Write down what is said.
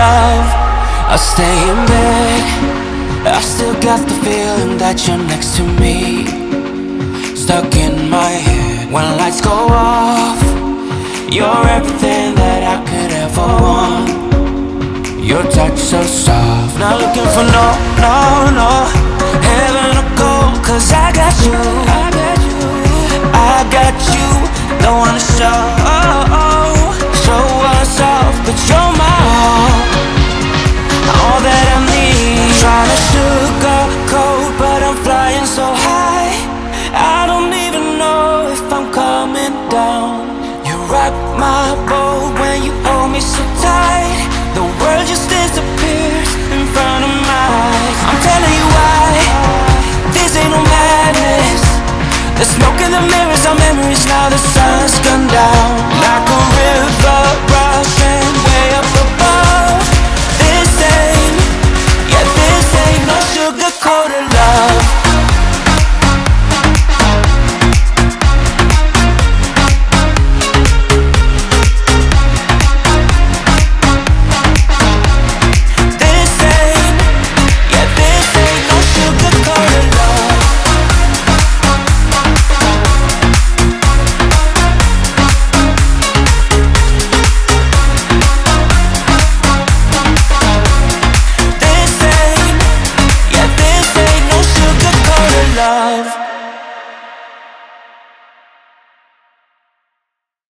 love, I'll stay in bed. I still got the feeling that you're next to me, stuck in my head. When lights go off, you're everything that I could ever want. Your touch so soft, not looking for no heaven or gold, 'cause I got you, I got you. Don't wanna show us off, but you're my all that I need. Trying to sugarcoat, but I'm flying so high, I don't even know if I'm coming down. You rock my boat when you hold me so tight, the world just disappears in front of my eyes. I'm telling you why, this ain't no madness. The smoke in the mirrors are memories, now the sun's gone.